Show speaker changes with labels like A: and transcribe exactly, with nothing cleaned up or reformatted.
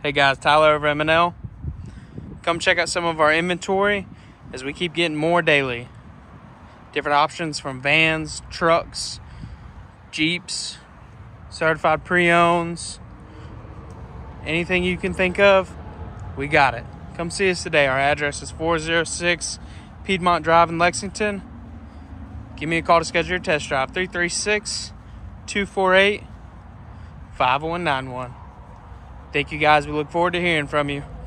A: Hey guys, Tyler over M and L. Come check out some of our inventory as we keep getting more daily. Different options from vans, trucks, Jeeps, certified pre-owns, anything you can think of, we got it. Come see us today. Our address is four oh six Piedmont Drive in Lexington. Give me a call to schedule your test drive, three three six, two four eight, five one nine one. Thank you guys. We look forward to hearing from you.